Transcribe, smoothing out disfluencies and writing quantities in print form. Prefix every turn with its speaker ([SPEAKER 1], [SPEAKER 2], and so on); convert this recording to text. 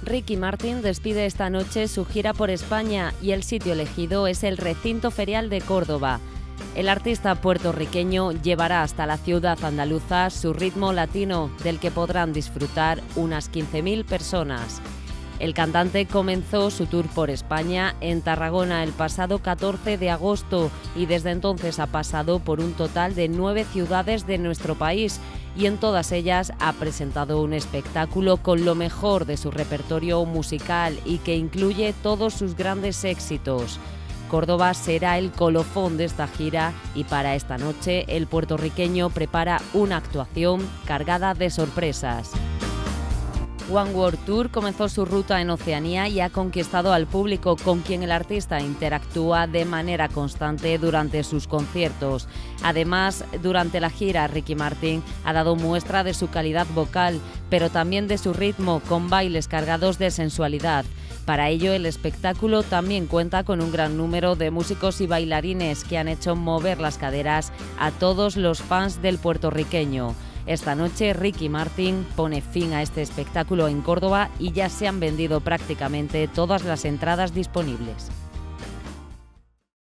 [SPEAKER 1] Ricky Martin despide esta noche su gira por España y el sitio elegido es el Recinto Ferial de Córdoba. El artista puertorriqueño llevará hasta la ciudad andaluza su ritmo latino, del que podrán disfrutar unas 15.000 personas. El cantante comenzó su tour por España en Tarragona el pasado 14 de agosto y desde entonces ha pasado por un total de 9 ciudades de nuestro país y en todas ellas ha presentado un espectáculo con lo mejor de su repertorio musical y que incluye todos sus grandes éxitos. Córdoba será el colofón de esta gira y para esta noche el puertorriqueño prepara una actuación cargada de sorpresas. One World Tour comenzó su ruta en Oceanía y ha conquistado al público, con quien el artista interactúa de manera constante durante sus conciertos. Además, durante la gira, Ricky Martin ha dado muestra de su calidad vocal, pero también de su ritmo, con bailes cargados de sensualidad. Para ello, el espectáculo también cuenta con un gran número de músicos y bailarines que han hecho mover las caderas a todos los fans del puertorriqueño. Esta noche Ricky Martin pone fin a este espectáculo en Córdoba y ya se han vendido prácticamente todas las entradas disponibles.